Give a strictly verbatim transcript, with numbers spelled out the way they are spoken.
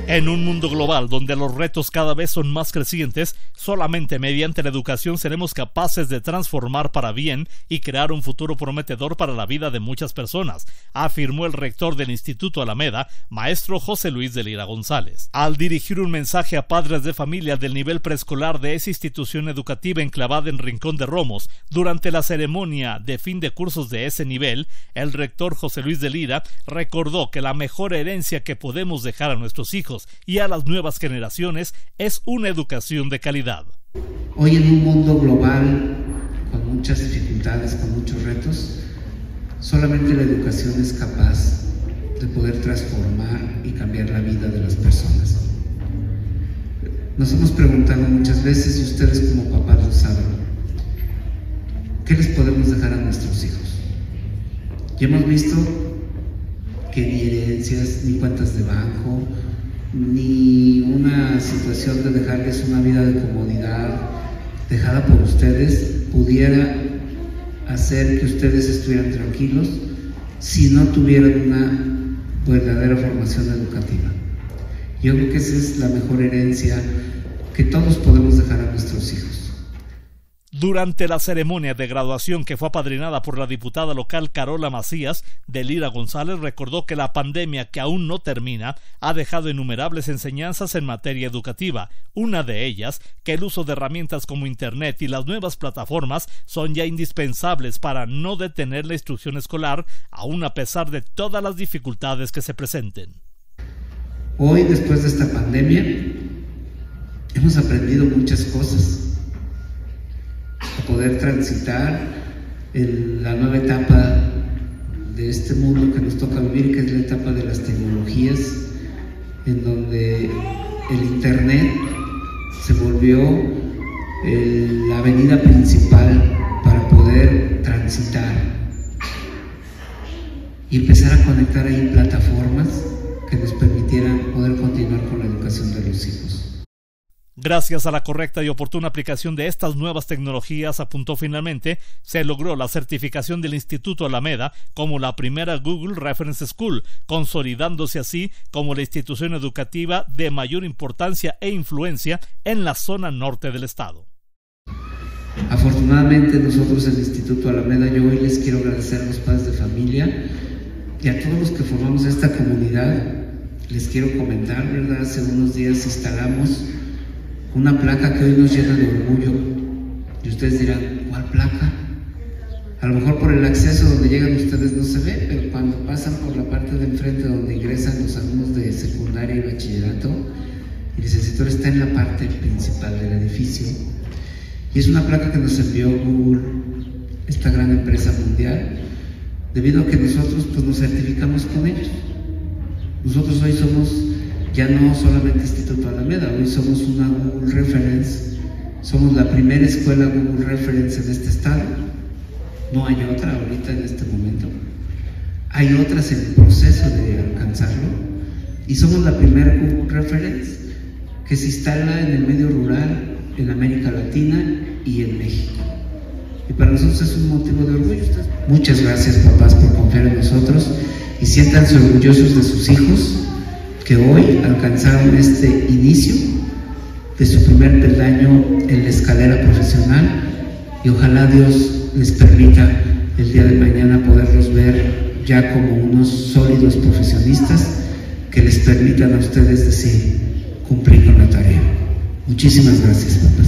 En un mundo global donde los retos cada vez son más crecientes, solamente mediante la educación seremos capaces de transformar para bien y crear un futuro prometedor para la vida de muchas personas, afirmó el rector del Instituto Alameda, maestro José Luis de Lira González. Al dirigir un mensaje a padres de familia del nivel preescolar de esa institución educativa enclavada en Rincón de Romos, durante la ceremonia de fin de cursos de ese nivel, el rector José Luis de Lira recordó que la mejor herencia que podemos dejar a nuestros hijos y a las nuevas generaciones es una educación de calidad. Hoy en un mundo global con muchas dificultades, con muchos retos, solamente la educación es capaz de poder transformar y cambiar la vida de las personas. Nos hemos preguntado muchas veces, y ustedes como papás lo saben, ¿qué les podemos dejar a nuestros hijos? Y hemos visto que ni herencias, ni cuentas de banco, ni una situación de dejarles una vida de comodidad dejada por ustedes pudiera hacer que ustedes estuvieran tranquilos si no tuvieran una verdadera formación educativa. Yo creo que esa es la mejor herencia que todos podemos dejar a nuestros hijos. Durante la ceremonia de graduación que fue apadrinada por la diputada local Carola Macías, de Lira González recordó que la pandemia, que aún no termina, ha dejado innumerables enseñanzas en materia educativa. Una de ellas, que el uso de herramientas como Internet y las nuevas plataformas son ya indispensables para no detener la instrucción escolar, aún a pesar de todas las dificultades que se presenten. Hoy, después de esta pandemia, hemos aprendido muchas cosas. A poder transitar en la nueva etapa de este mundo que nos toca vivir, que es la etapa de las tecnologías, en donde el Internet se volvió eh, la avenida principal para poder transitar y empezar a conectar ahí plataformas que nos permitieran poder continuar con la educación de los hijos. Gracias a la correcta y oportuna aplicación de estas nuevas tecnologías, apuntó finalmente, se logró la certificación del Instituto Alameda como la primera Google Reference School, consolidándose así como la institución educativa de mayor importancia e influencia en la zona norte del estado. Afortunadamente nosotros en el Instituto Alameda, yo hoy les quiero agradecer a los padres de familia y a todos los que formamos esta comunidad. Les quiero comentar, ¿verdad? Hace unos días instalamos una placa que hoy nos llena de orgullo. Y ustedes dirán, ¿cuál placa? A lo mejor por el acceso donde llegan ustedes no se ve, pero cuando pasan por la parte de enfrente donde ingresan los alumnos de secundaria y bachillerato, el licenciatura está en la parte principal del edificio. Y es una placa que nos envió Google, esta gran empresa mundial, debido a que nosotros pues, nos certificamos con ellos. Nosotros hoy somos ya no solamente Instituto Alameda, hoy somos una Google Reference, somos la primera escuela Google Reference en este estado, no hay otra ahorita en este momento, hay otras en el proceso de alcanzarlo, y somos la primera Google Reference que se instala en el medio rural, en América Latina y en México. Y para nosotros es un motivo de orgullo. Muchas gracias, papás, por confiar en nosotros y siéntanse orgullosos de sus hijos que hoy alcanzaron este inicio de su primer peldaño en la escalera profesional, y ojalá Dios les permita el día de mañana poderlos ver ya como unos sólidos profesionistas que les permitan a ustedes decir, cumplir con la tarea. Muchísimas gracias, papá.